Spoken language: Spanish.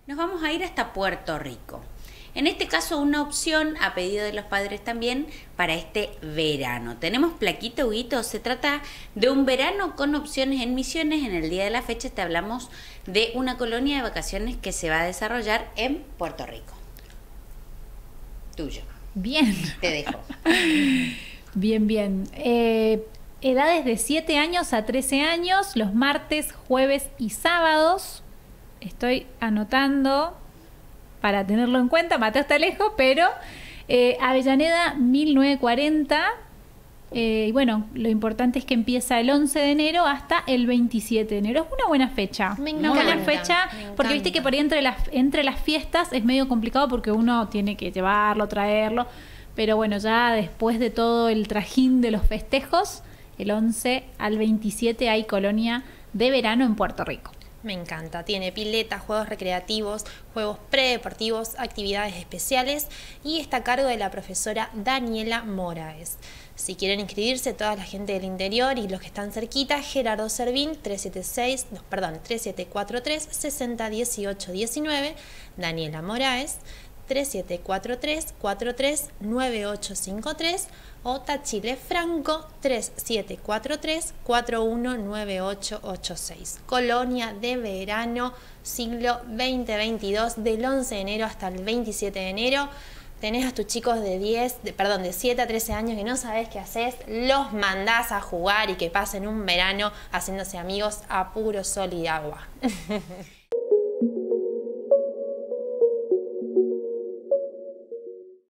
Nos vamos a ir hasta Puerto Rico. En este caso, una opción a pedido de los padres también para este verano. Tenemos plaquita, Huguito. Se trata de un verano con opciones en Misiones. En el día de la fecha te hablamos de una colonia de vacaciones que se va a desarrollar en Puerto Rico. Tuyo. Bien. Te dejo. Bien, bien. Edades de 7 años a 13 años, los martes, jueves y sábados. Estoy anotando para tenerlo en cuenta. Mateo está lejos, pero Avellaneda 1940. Y bueno, lo importante es que empieza el 11 de enero hasta el 27 de enero. Es una buena fecha. Una buena fecha, porque viste que por ahí entre las fiestas es medio complicado porque uno tiene que llevarlo, traerlo. Pero bueno, ya después de todo el trajín de los festejos, el 11 al 27 hay colonia de verano en Puerto Rico. Me encanta, tiene pileta, juegos recreativos, juegos predeportivos, actividades especiales y está a cargo de la profesora Daniela Moraes. Si quieren inscribirse toda la gente del interior y los que están cerquita, Gerardo Servín 3743 601819, Daniela Moraes 3743-439853 o Tachile Franco 3743-419886. Colonia de verano, siglo 2022, del 11 de enero hasta el 27 de enero. Tenés a tus chicos de 7 a 13 años que no sabés qué haces, los mandás a jugar y que pasen un verano haciéndose amigos a puro sol y agua.